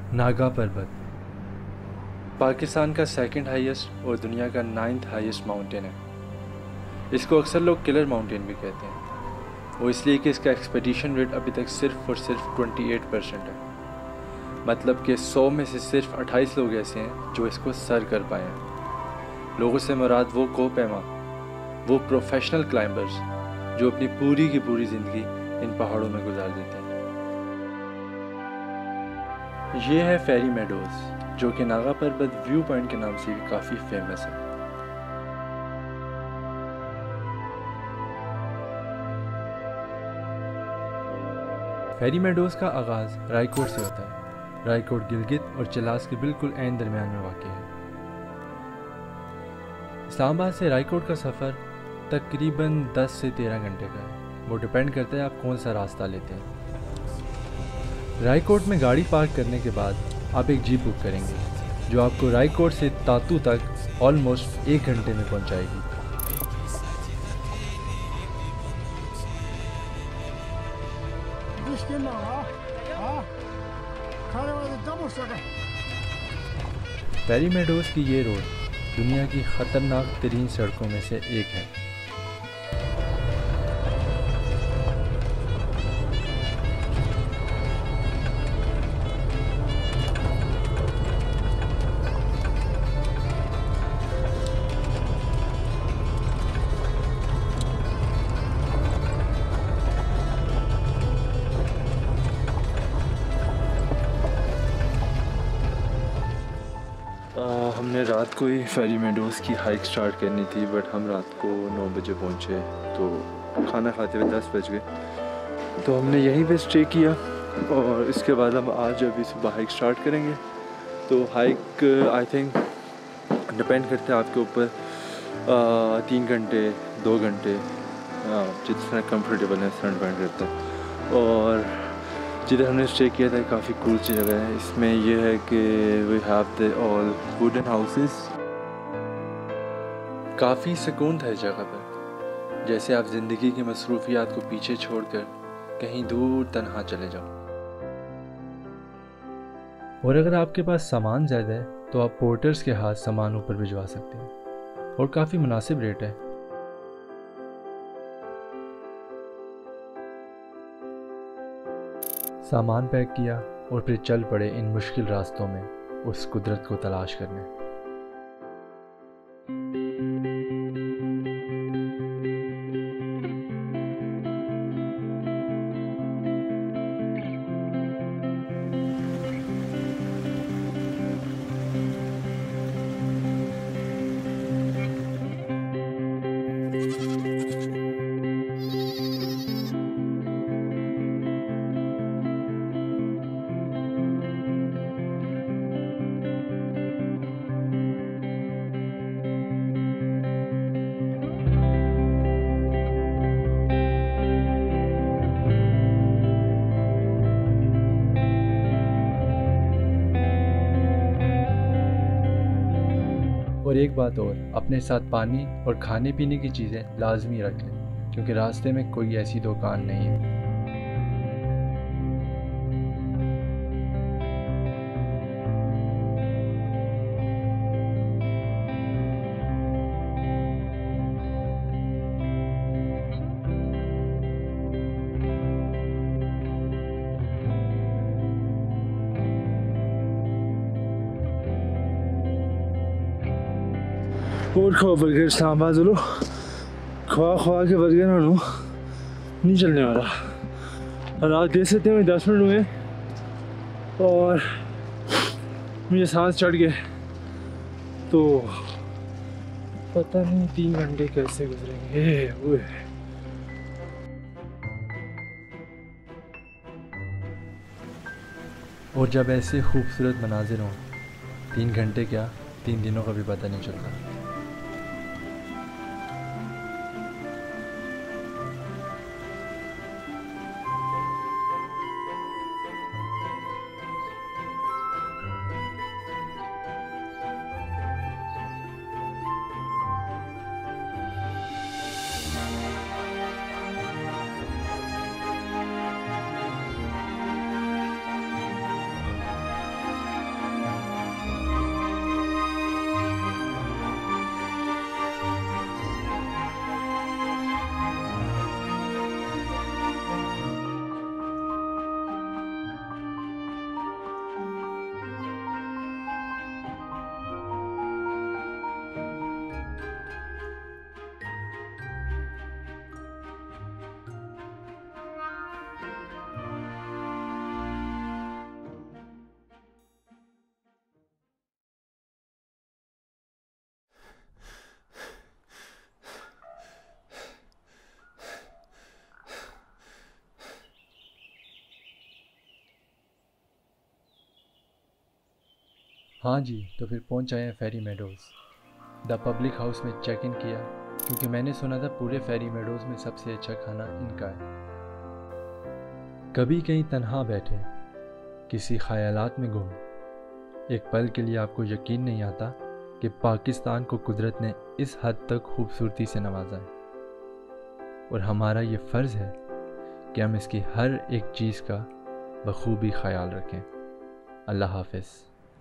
नागा पर्वत पाकिस्तान का second highest और दुनिया का 9th हाईएस्ट माउंटेन है। इसको अक्सर लोग किलर माउंटेन भी कहते हैं, वो इसलिए कि इसका एक्सपेडिशन रेट अभी तक सिर्फ और सिर्फ 28% है। मतलब कि 100 में से सिर्फ 28 लोग ऐसे हैं जो इसको सर कर पाए हैं। लोगों से मुराद वो कोहपैमा, वो प्रोफेशनल क्लाइंबर्स जो अपनी पूरी की पूरी ज़िंदगी इन पहाड़ों में गुजार देते हैं। ये है फेरी मेडोज़, जो कि नागा पर्वत व्यू पॉइंट के नाम से भी काफ़ी फेमस है। फेरी मेडोज़ का आगाज़ रायकोट से होता है। रायकोट गिलगित और चलास के बिल्कुल ऐन दरमियान में वाक़ है। इस्लामाबाद से रायकोट का सफ़र तकरीबन 10 से 13 घंटे का है। वो डिपेंड करता है आप कौन सा रास्ता लेते हैं। रायकोट में गाड़ी पार्क करने के बाद आप एक जीप बुक करेंगे जो आपको रायकोट से तातू तक ऑलमोस्ट 1 घंटे में पहुंचाएगी। फेरी मेडोज़ की ये रोड दुनिया की ख़तरनाक तरीन सड़कों में से एक है। हमने रात को ही फेरी मेडोज़ की हाइक स्टार्ट करनी थी, बट हम रात को 9 बजे पहुँचे, तो खाना खाते हुए 10 बज गए। तो हमने यहीं पे स्टे किया और इसके बाद हम आज अभी सुबह हाइक स्टार्ट करेंगे। तो हाइक आई थिंक डिपेंड करता है आपके ऊपर, 3 घंटे 2 घंटे जितना कंफर्टेबल है उस पर डिपेंड करता है। और जिधर हमने स्टे किया था काफ़ी कूल सी जगह है। इसमें यह है कि we have the all wooden houses. काफ़ी सुकून था इस जगह पर, जैसे आप ज़िंदगी की मसरूफियात को पीछे छोड़कर कहीं दूर तन्हा चले जाओ। और अगर आपके पास सामान ज़्यादा है तो आप पोर्टर्स के हाथ सामान ऊपर भिजवा सकते हैं और काफ़ी मुनासिब रेट है। सामान पैक किया और फिर चल पड़े इन मुश्किल रास्तों में उस कुदरत को तलाश करने। और एक बात और, अपने साथ पानी और खाने पीने की चीज़ें लाजमी रख लें, क्योंकि रास्ते में कोई ऐसी दुकान नहीं है। और खवा बर्गर इस्लामाबाद लो खवा खवा के बर्गर ना लो नहीं चलने वाला। और आप देख सकते हैं 10 मिनट हुए और मुझे सांस चढ़ गए, तो पता नहीं 3 घंटे कैसे गुजरेंगे। और जब ऐसे खूबसूरत मनाजिर हों, 3 घंटे क्या 3 दिनों का भी पता नहीं चलता। हाँ जी, तो फिर पहुंच आए हैं Fairy Meadows. The public house में चेक इन किया क्योंकि मैंने सुना था पूरे फेरी मेडोज़ में सबसे अच्छा खाना इनका है। कभी कहीं तन्हा बैठे किसी ख्यालात में गुम, एक पल के लिए आपको यकीन नहीं आता कि पाकिस्तान को कुदरत ने इस हद तक खूबसूरती से नवाजा है और हमारा ये फ़र्ज़ है कि हम इसकी हर एक चीज़ का बखूबी ख्याल रखें। अल्लाह हाफ़िज़।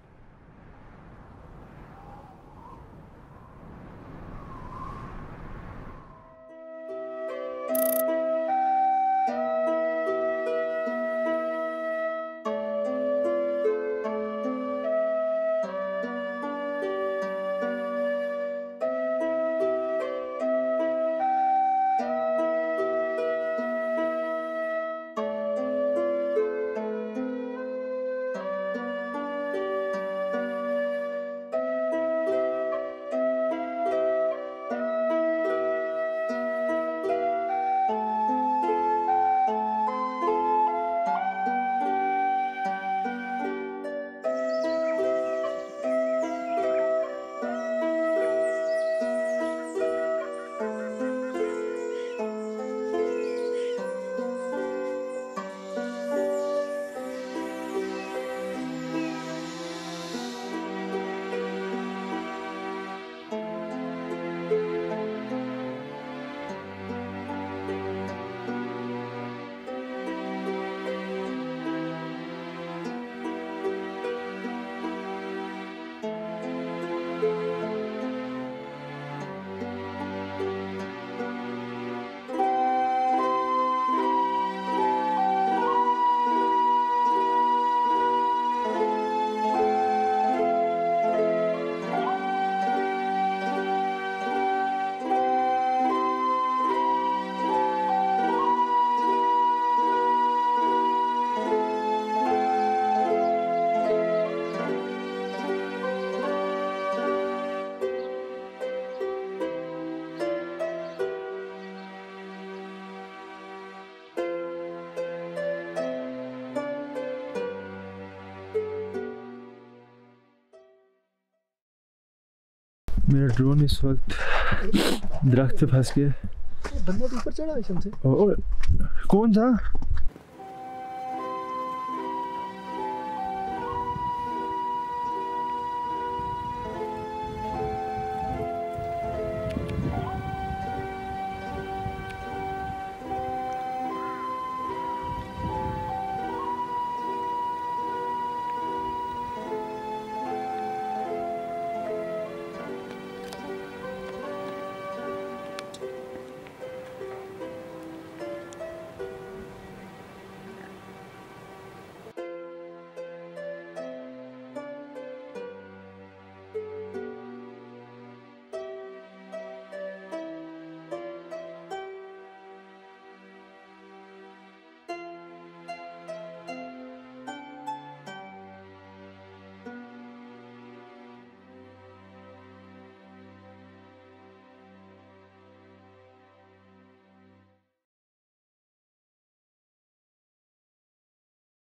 मेरा ड्रोन इस वक्त दरख्त से फंस गया। बंदा तो ऊपर चढ़ा है शम से। और कौन था?